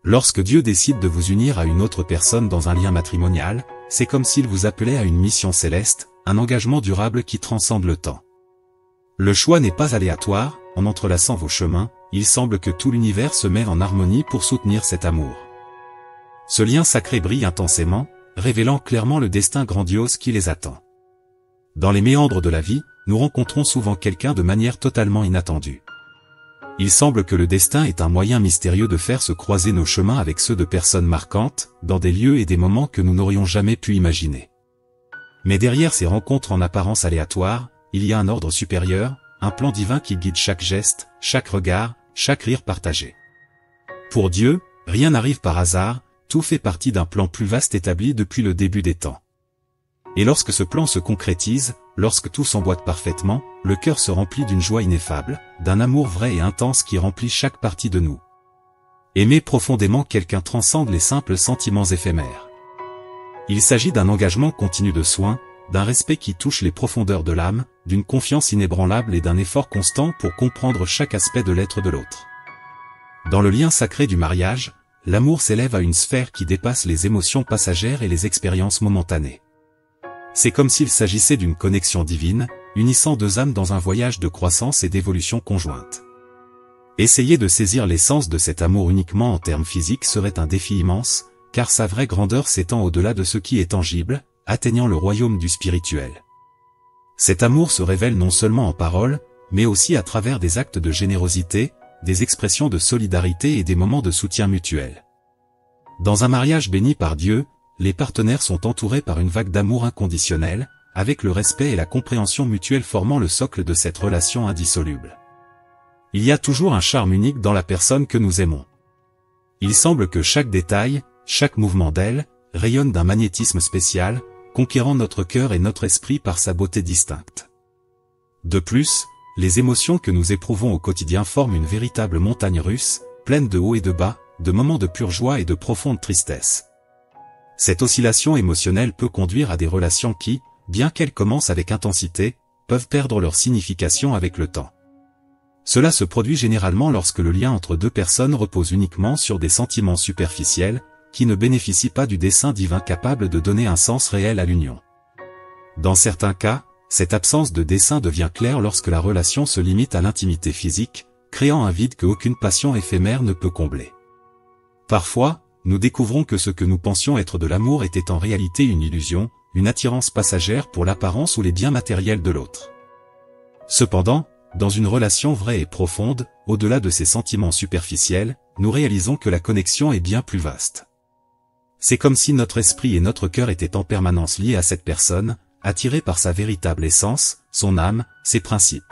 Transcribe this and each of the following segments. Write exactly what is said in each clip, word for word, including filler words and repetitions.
Lorsque Dieu décide de vous unir à une autre personne dans un lien matrimonial, c'est comme s'il vous appelait à une mission céleste, un engagement durable qui transcende le temps. Le choix n'est pas aléatoire, en entrelaçant vos chemins, il semble que tout l'univers se met en harmonie pour soutenir cet amour. Ce lien sacré brille intensément, révélant clairement le destin grandiose qui les attend. Dans les méandres de la vie, nous rencontrons souvent quelqu'un de manière totalement inattendue. Il semble que le destin est un moyen mystérieux de faire se croiser nos chemins avec ceux de personnes marquantes, dans des lieux et des moments que nous n'aurions jamais pu imaginer. Mais derrière ces rencontres en apparence aléatoires, il y a un ordre supérieur, un plan divin qui guide chaque geste, chaque regard, chaque rire partagé. Pour Dieu, rien n'arrive par hasard, tout fait partie d'un plan plus vaste établi depuis le début des temps. Et lorsque ce plan se concrétise, lorsque tout s'emboîte parfaitement, le cœur se remplit d'une joie ineffable, d'un amour vrai et intense qui remplit chaque partie de nous. Aimer profondément quelqu'un transcende les simples sentiments éphémères. Il s'agit d'un engagement continu de soins, d'un respect qui touche les profondeurs de l'âme, d'une confiance inébranlable et d'un effort constant pour comprendre chaque aspect de l'être de l'autre. Dans le lien sacré du mariage, l'amour s'élève à une sphère qui dépasse les émotions passagères et les expériences momentanées. C'est comme s'il s'agissait d'une connexion divine, unissant deux âmes dans un voyage de croissance et d'évolution conjointe. Essayer de saisir l'essence de cet amour uniquement en termes physiques serait un défi immense, car sa vraie grandeur s'étend au-delà de ce qui est tangible, atteignant le royaume du spirituel. Cet amour se révèle non seulement en paroles, mais aussi à travers des actes de générosité, des expressions de solidarité et des moments de soutien mutuel. Dans un mariage béni par Dieu, les partenaires sont entourés par une vague d'amour inconditionnel, avec le respect et la compréhension mutuelle formant le socle de cette relation indissoluble. Il y a toujours un charme unique dans la personne que nous aimons. Il semble que chaque détail, chaque mouvement d'elle, rayonne d'un magnétisme spécial, conquérant notre cœur et notre esprit par sa beauté distincte. De plus, les émotions que nous éprouvons au quotidien forment une véritable montagne russe, pleine de hauts et de bas, de moments de pure joie et de profonde tristesse. Cette oscillation émotionnelle peut conduire à des relations qui, bien qu'elles commencent avec intensité, peuvent perdre leur signification avec le temps. Cela se produit généralement lorsque le lien entre deux personnes repose uniquement sur des sentiments superficiels, qui ne bénéficient pas du dessein divin capable de donner un sens réel à l'union. Dans certains cas, cette absence de dessein devient claire lorsque la relation se limite à l'intimité physique, créant un vide qu'aucune passion éphémère ne peut combler. Parfois, nous découvrons que ce que nous pensions être de l'amour était en réalité une illusion, une attirance passagère pour l'apparence ou les biens matériels de l'autre. Cependant, dans une relation vraie et profonde, au-delà de ces sentiments superficiels, nous réalisons que la connexion est bien plus vaste. C'est comme si notre esprit et notre cœur étaient en permanence liés à cette personne, attirés par sa véritable essence, son âme, ses principes.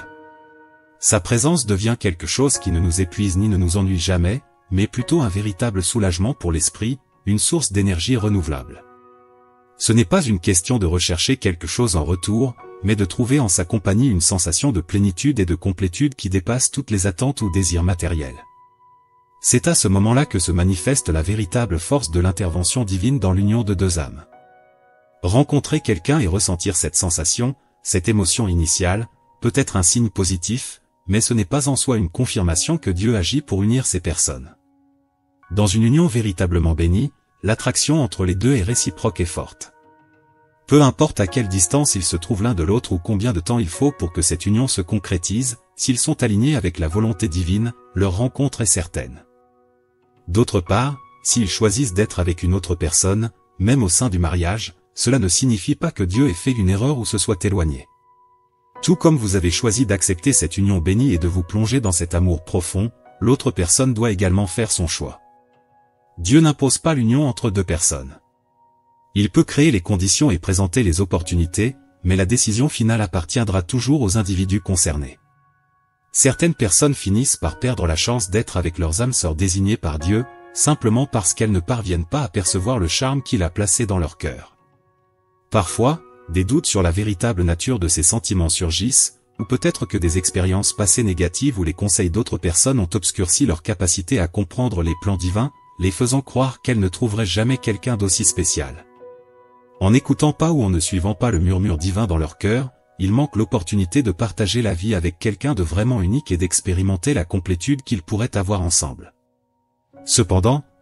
Sa présence devient quelque chose qui ne nous épuise ni ne nous ennuie jamais, mais plutôt un véritable soulagement pour l'esprit, une source d'énergie renouvelable. Ce n'est pas une question de rechercher quelque chose en retour, mais de trouver en sa compagnie une sensation de plénitude et de complétude qui dépasse toutes les attentes ou désirs matériels. C'est à ce moment-là que se manifeste la véritable force de l'intervention divine dans l'union de deux âmes. Rencontrer quelqu'un et ressentir cette sensation, cette émotion initiale, peut être un signe positif, mais ce n'est pas en soi une confirmation que Dieu agit pour unir ces personnes. Dans une union véritablement bénie, l'attraction entre les deux est réciproque et forte. Peu importe à quelle distance ils se trouvent l'un de l'autre ou combien de temps il faut pour que cette union se concrétise, s'ils sont alignés avec la volonté divine, leur rencontre est certaine. D'autre part, s'ils choisissent d'être avec une autre personne, même au sein du mariage, cela ne signifie pas que Dieu ait fait une erreur ou se soit éloigné. Tout comme vous avez choisi d'accepter cette union bénie et de vous plonger dans cet amour profond, l'autre personne doit également faire son choix. Dieu n'impose pas l'union entre deux personnes. Il peut créer les conditions et présenter les opportunités, mais la décision finale appartiendra toujours aux individus concernés. Certaines personnes finissent par perdre la chance d'être avec leurs âmes sœurs désignées par Dieu, simplement parce qu'elles ne parviennent pas à percevoir le charme qu'il a placé dans leur cœur. Parfois, des doutes sur la véritable nature de ces sentiments surgissent, ou peut-être que des expériences passées négatives ou les conseils d'autres personnes ont obscurci leur capacité à comprendre les plans divins, les faisant croire qu'elles ne trouveraient jamais quelqu'un d'aussi spécial. En n'écoutant pas ou en ne suivant pas le murmure divin dans leur cœur, il manque l'opportunité de partager la vie avec quelqu'un de vraiment unique et d'expérimenter la complétude qu'ils pourraient avoir ensemble. Cependant,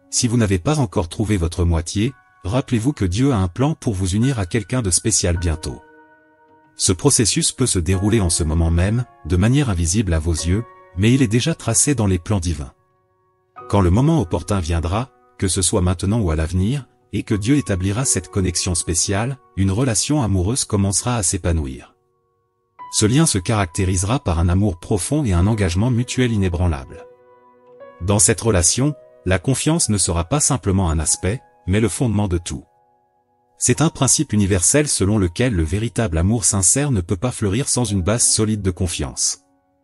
Si vous n'avez pas encore trouvé votre moitié, rappelez-vous que Dieu a un plan pour vous unir à quelqu'un de spécial bientôt. Ce processus peut se dérouler en ce moment même, de manière invisible à vos yeux, mais il est déjà tracé dans les plans divins. Quand le moment opportun viendra, que ce soit maintenant ou à l'avenir, et que Dieu établira cette connexion spéciale, une relation amoureuse commencera à s'épanouir. Ce lien se caractérisera par un amour profond et un engagement mutuel inébranlable. Dans cette relation, la confiance ne sera pas simplement un aspect, mais le fondement de tout. C'est un principe universel selon lequel le véritable amour sincère ne peut pas fleurir sans une base solide de confiance.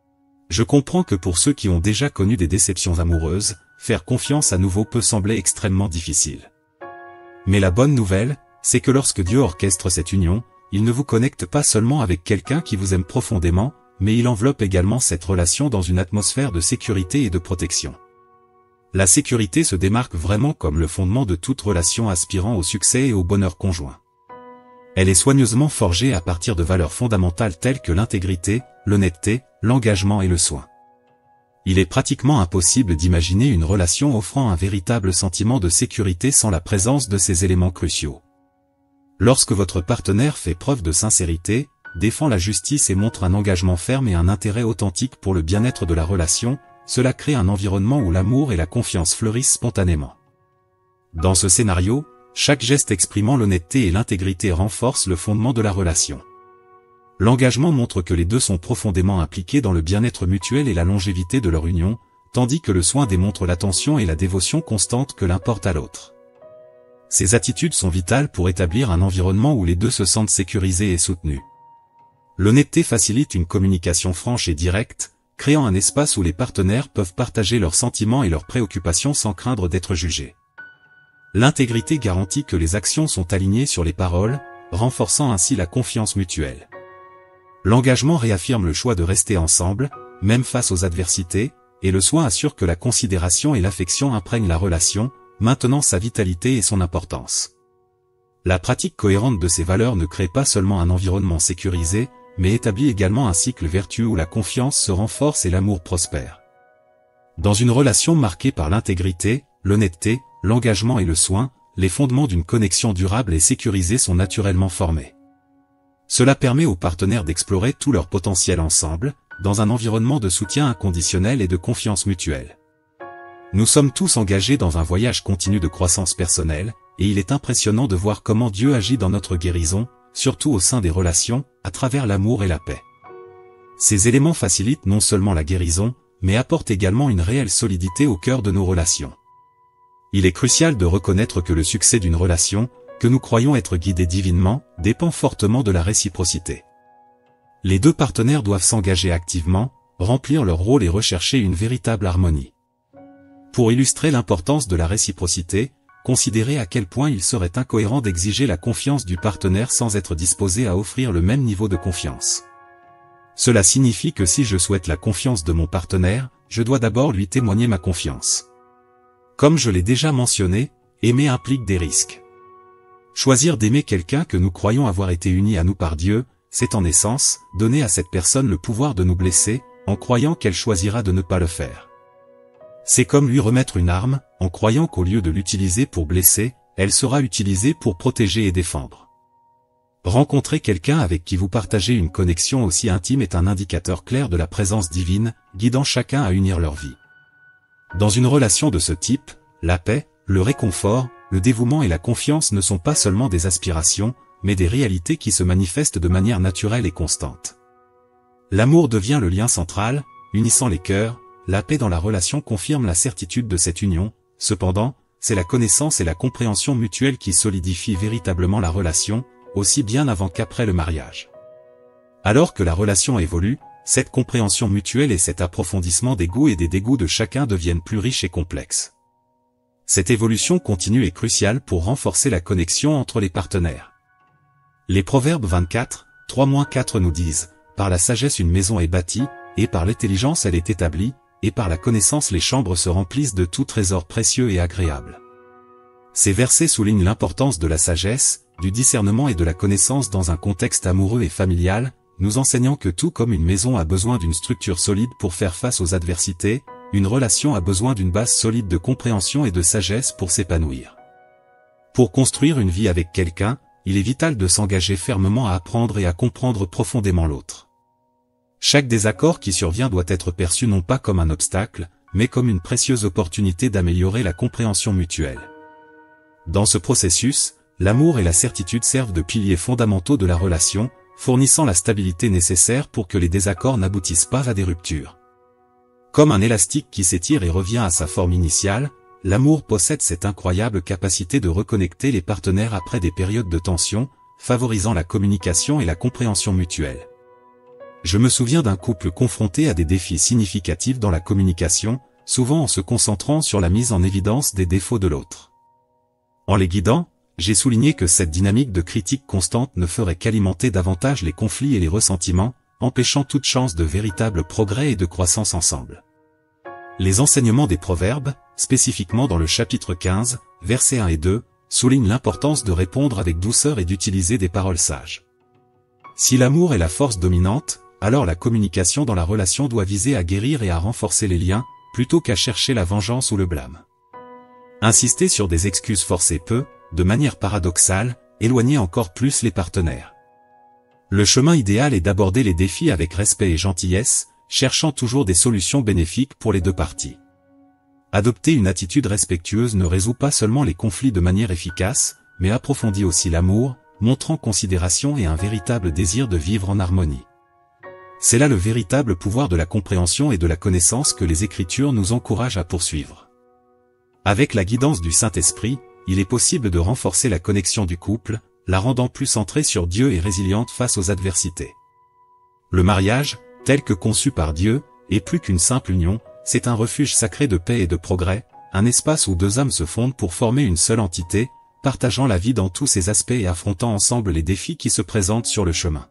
Je comprends que pour ceux qui ont déjà connu des déceptions amoureuses, faire confiance à nouveau peut sembler extrêmement difficile. Mais la bonne nouvelle, c'est que lorsque Dieu orchestre cette union, il ne vous connecte pas seulement avec quelqu'un qui vous aime profondément, mais il enveloppe également cette relation dans une atmosphère de sécurité et de protection. La sécurité se démarque vraiment comme le fondement de toute relation aspirant au succès et au bonheur conjoint. Elle est soigneusement forgée à partir de valeurs fondamentales telles que l'intégrité, l'honnêteté, l'engagement et le soin. Il est pratiquement impossible d'imaginer une relation offrant un véritable sentiment de sécurité sans la présence de ces éléments cruciaux. Lorsque votre partenaire fait preuve de sincérité, défend la justice et montre un engagement ferme et un intérêt authentique pour le bien-être de la relation, cela crée un environnement où l'amour et la confiance fleurissent spontanément. Dans ce scénario, chaque geste exprimant l'honnêteté et l'intégrité renforce le fondement de la relation. L'engagement montre que les deux sont profondément impliqués dans le bien-être mutuel et la longévité de leur union, tandis que le soin démontre l'attention et la dévotion constante que l'un porte à l'autre. Ces attitudes sont vitales pour établir un environnement où les deux se sentent sécurisés et soutenus. L'honnêteté facilite une communication franche et directe, créant un espace où les partenaires peuvent partager leurs sentiments et leurs préoccupations sans craindre d'être jugés. L'intégrité garantit que les actions sont alignées sur les paroles, renforçant ainsi la confiance mutuelle. L'engagement réaffirme le choix de rester ensemble, même face aux adversités, et le soin assure que la considération et l'affection imprègnent la relation, maintenant sa vitalité et son importance. La pratique cohérente de ces valeurs ne crée pas seulement un environnement sécurisé, mais établit également un cycle vertueux où la confiance se renforce et l'amour prospère. Dans une relation marquée par l'intégrité, l'honnêteté, l'engagement et le soin, les fondements d'une connexion durable et sécurisée sont naturellement formés. Cela permet aux partenaires d'explorer tout leur potentiel ensemble, dans un environnement de soutien inconditionnel et de confiance mutuelle. Nous sommes tous engagés dans un voyage continu de croissance personnelle, et il est impressionnant de voir comment Dieu agit dans notre guérison, surtout au sein des relations, à travers l'amour et la paix. Ces éléments facilitent non seulement la guérison, mais apportent également une réelle solidité au cœur de nos relations. Il est crucial de reconnaître que le succès d'une relation, que nous croyons être guidés divinement, dépend fortement de la réciprocité. Les deux partenaires doivent s'engager activement, remplir leur rôle et rechercher une véritable harmonie. Pour illustrer l'importance de la réciprocité, considérez à quel point il serait incohérent d'exiger la confiance du partenaire sans être disposé à offrir le même niveau de confiance. Cela signifie que si je souhaite la confiance de mon partenaire, je dois d'abord lui témoigner ma confiance. Comme je l'ai déjà mentionné, aimer implique des risques. Choisir d'aimer quelqu'un que nous croyons avoir été uni à nous par Dieu, c'est en essence, donner à cette personne le pouvoir de nous blesser, en croyant qu'elle choisira de ne pas le faire. C'est comme lui remettre une arme, en croyant qu'au lieu de l'utiliser pour blesser, elle sera utilisée pour protéger et défendre. Rencontrer quelqu'un avec qui vous partagez une connexion aussi intime est un indicateur clair de la présence divine, guidant chacun à unir leur vie. Dans une relation de ce type, la paix, le réconfort, le dévouement et la confiance ne sont pas seulement des aspirations, mais des réalités qui se manifestent de manière naturelle et constante. L'amour devient le lien central, unissant les cœurs, la paix dans la relation confirme la certitude de cette union, cependant, c'est la connaissance et la compréhension mutuelle qui solidifient véritablement la relation, aussi bien avant qu'après le mariage. Alors que la relation évolue, cette compréhension mutuelle et cet approfondissement des goûts et des dégoûts de chacun deviennent plus riches et complexes. Cette évolution continue est cruciale pour renforcer la connexion entre les partenaires. Les Proverbes vingt-quatre, trois quatre nous disent « Par la sagesse une maison est bâtie, et par l'intelligence elle est établie, et par la connaissance les chambres se remplissent de tout trésor précieux et agréable. » Ces versets soulignent l'importance de la sagesse, du discernement et de la connaissance dans un contexte amoureux et familial, nous enseignant que tout comme une maison a besoin d'une structure solide pour faire face aux adversités, une relation a besoin d'une base solide de compréhension et de sagesse pour s'épanouir. Pour construire une vie avec quelqu'un, il est vital de s'engager fermement à apprendre et à comprendre profondément l'autre. Chaque désaccord qui survient doit être perçu non pas comme un obstacle, mais comme une précieuse opportunité d'améliorer la compréhension mutuelle. Dans ce processus, l'amour et la certitude servent de piliers fondamentaux de la relation, fournissant la stabilité nécessaire pour que les désaccords n'aboutissent pas à des ruptures. Comme un élastique qui s'étire et revient à sa forme initiale, l'amour possède cette incroyable capacité de reconnecter les partenaires après des périodes de tension, favorisant la communication et la compréhension mutuelle. Je me souviens d'un couple confronté à des défis significatifs dans la communication, souvent en se concentrant sur la mise en évidence des défauts de l'autre. En les guidant, j'ai souligné que cette dynamique de critique constante ne ferait qu'alimenter davantage les conflits et les ressentiments, empêchant toute chance de véritable progrès et de croissance ensemble. Les enseignements des Proverbes, spécifiquement dans le chapitre quinze, versets un et deux, soulignent l'importance de répondre avec douceur et d'utiliser des paroles sages. Si l'amour est la force dominante, alors la communication dans la relation doit viser à guérir et à renforcer les liens, plutôt qu'à chercher la vengeance ou le blâme. Insister sur des excuses forcées peut, de manière paradoxale, éloigner encore plus les partenaires. Le chemin idéal est d'aborder les défis avec respect et gentillesse, cherchant toujours des solutions bénéfiques pour les deux parties. Adopter une attitude respectueuse ne résout pas seulement les conflits de manière efficace, mais approfondit aussi l'amour, montrant considération et un véritable désir de vivre en harmonie. C'est là le véritable pouvoir de la compréhension et de la connaissance que les Écritures nous encouragent à poursuivre. Avec la guidance du Saint-Esprit, il est possible de renforcer la connexion du couple, la rendant plus centrée sur Dieu et résiliente face aux adversités. Le mariage, tel que conçu par Dieu, est plus qu'une simple union, c'est un refuge sacré de paix et de progrès, un espace où deux âmes se fondent pour former une seule entité, partageant la vie dans tous ses aspects et affrontant ensemble les défis qui se présentent sur le chemin.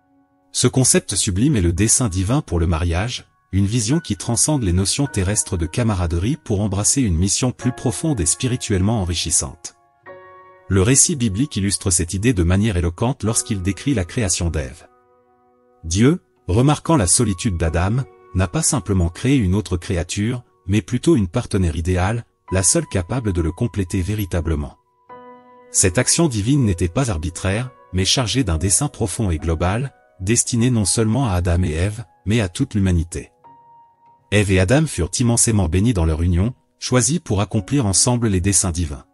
Ce concept sublime est le dessein divin pour le mariage, une vision qui transcende les notions terrestres de camaraderie pour embrasser une mission plus profonde et spirituellement enrichissante. Le récit biblique illustre cette idée de manière éloquente lorsqu'il décrit la création d'Ève. Dieu, remarquant la solitude d'Adam, n'a pas simplement créé une autre créature, mais plutôt une partenaire idéale, la seule capable de le compléter véritablement. Cette action divine n'était pas arbitraire, mais chargée d'un dessein profond et global, destiné non seulement à Adam et Ève, mais à toute l'humanité. Ève et Adam furent immensément bénis dans leur union, choisis pour accomplir ensemble les desseins divins.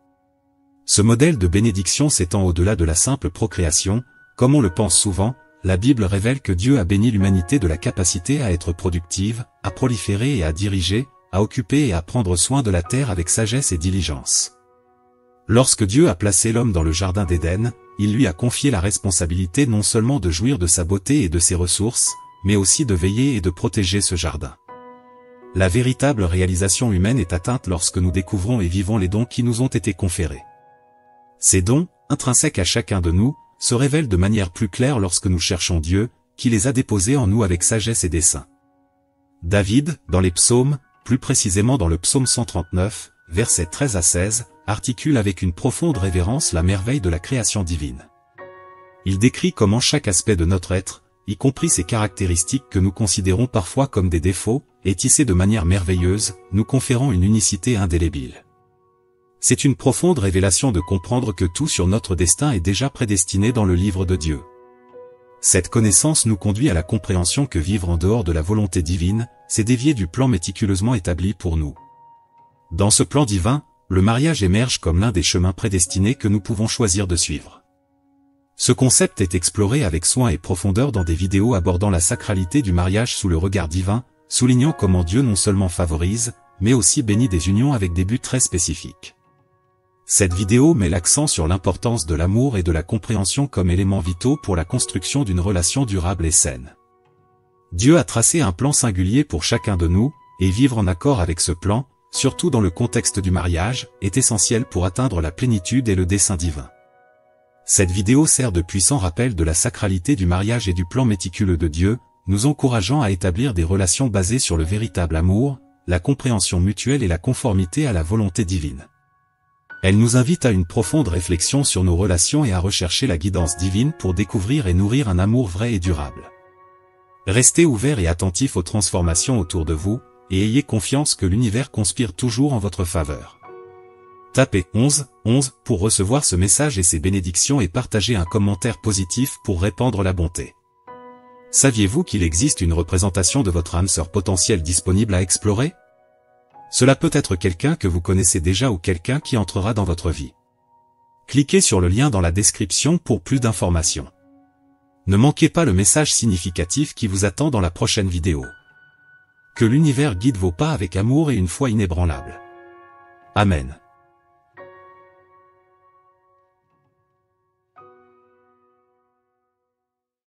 Ce modèle de bénédiction s'étend au-delà de la simple procréation, comme on le pense souvent, la Bible révèle que Dieu a béni l'humanité de la capacité à être productive, à proliférer et à diriger, à occuper et à prendre soin de la terre avec sagesse et diligence. Lorsque Dieu a placé l'homme dans le jardin d'Éden, il lui a confié la responsabilité non seulement de jouir de sa beauté et de ses ressources, mais aussi de veiller et de protéger ce jardin. La véritable réalisation humaine est atteinte lorsque nous découvrons et vivons les dons qui nous ont été conférés. Ces dons, intrinsèques à chacun de nous, se révèlent de manière plus claire lorsque nous cherchons Dieu, qui les a déposés en nous avec sagesse et dessein. David, dans les psaumes, plus précisément dans le psaume cent trente-neuf, versets treize à seize, articule avec une profonde révérence la merveille de la création divine. Il décrit comment chaque aspect de notre être, y compris ses caractéristiques que nous considérons parfois comme des défauts, est tissé de manière merveilleuse, nous conférant une unicité indélébile. C'est une profonde révélation de comprendre que tout sur notre destin est déjà prédestiné dans le livre de Dieu. Cette connaissance nous conduit à la compréhension que vivre en dehors de la volonté divine, c'est dévier du plan méticuleusement établi pour nous. Dans ce plan divin, le mariage émerge comme l'un des chemins prédestinés que nous pouvons choisir de suivre. Ce concept est exploré avec soin et profondeur dans des vidéos abordant la sacralité du mariage sous le regard divin, soulignant comment Dieu non seulement favorise, mais aussi bénit des unions avec des buts très spécifiques. Cette vidéo met l'accent sur l'importance de l'amour et de la compréhension comme éléments vitaux pour la construction d'une relation durable et saine. Dieu a tracé un plan singulier pour chacun de nous, et vivre en accord avec ce plan, surtout dans le contexte du mariage, est essentiel pour atteindre la plénitude et le dessein divin. Cette vidéo sert de puissant rappel de la sacralité du mariage et du plan méticuleux de Dieu, nous encourageant à établir des relations basées sur le véritable amour, la compréhension mutuelle et la conformité à la volonté divine. Elle nous invite à une profonde réflexion sur nos relations et à rechercher la guidance divine pour découvrir et nourrir un amour vrai et durable. Restez ouverts et attentifs aux transformations autour de vous, et ayez confiance que l'univers conspire toujours en votre faveur. Tapez onze, onze pour recevoir ce message et ses bénédictions et partagez un commentaire positif pour répandre la bonté. Saviez-vous qu'il existe une représentation de votre âme sœur potentielle disponible à explorer? Cela peut être quelqu'un que vous connaissez déjà ou quelqu'un qui entrera dans votre vie. Cliquez sur le lien dans la description pour plus d'informations. Ne manquez pas le message significatif qui vous attend dans la prochaine vidéo. Que l'univers guide vos pas avec amour et une foi inébranlable. Amen.